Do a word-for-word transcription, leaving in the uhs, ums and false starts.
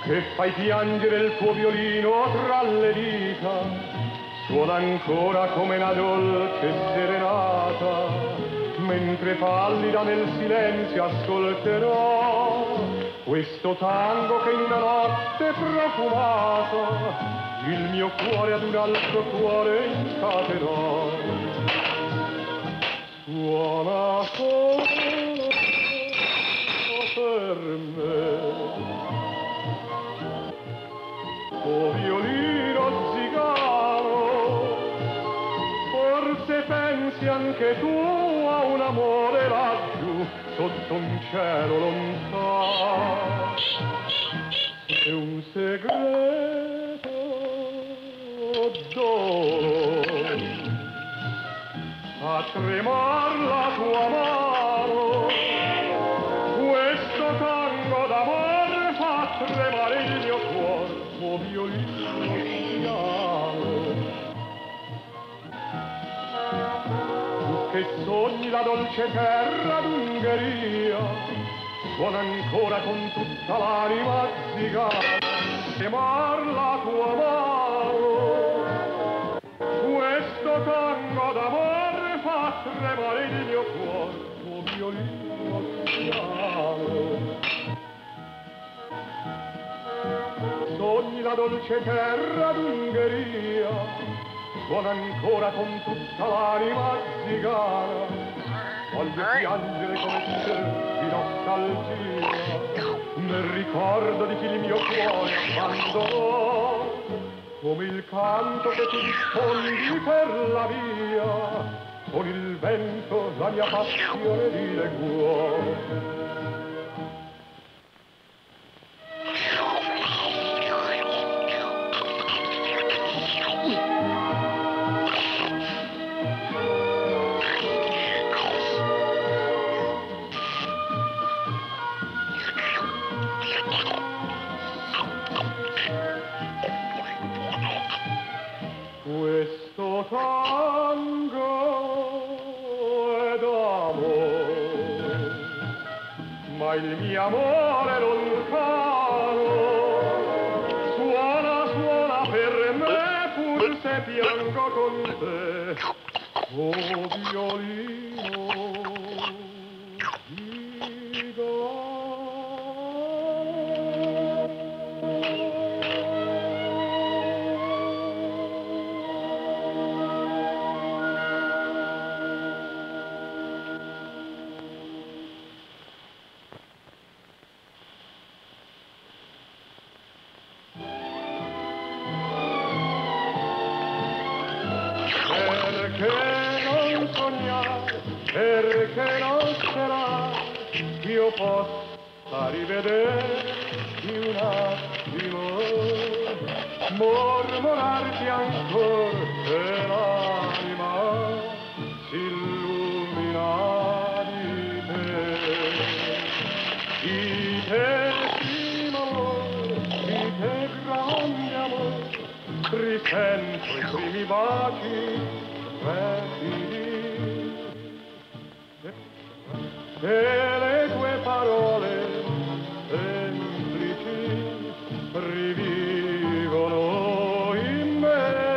che fai piangere il tuo violino tra le dita, suona ancora come una dolce serenata, mentre pallida nel silenzio ascolterò questo tango che in una notte profumata il mio cuore ad un altro cuore incatenò. Suona solo per me, o violino zigano, forse pensi anche tu a un amore laggiù sotto un cielo lontano. È un segreto dolore a tremar la tua mano, questo tango d'amore fa tremare il mio cuore, o violino piano. Tu che sogni la dolce terra d'Ungheria, suona ancora con tutta l'anima zigana, tremar la tua mano, questo tango d'amore fa tremare il mio cuore, tuo violino piano. Sogni la dolce terra d'Ungheria, suona ancora con tutta l'anima zigana, voglio piangere come te di nostalgia, nel ricordo di chi il mio cuore abbandonò, come il canto che tu disfondi per la via, con il vento la mia passione dileguò. Questo tango è d'amore, ma il mio amore è lontano, suona, suona per me, pur se piango con te, oh violino di do. Perché non sognare, perché non sperare, io possa rivederti un attimo, mormorarti ancora e l'anima si illumina di te, di te primo amore, di te grande amore, risento i primi baci e le tue parole semplici rivivono in me.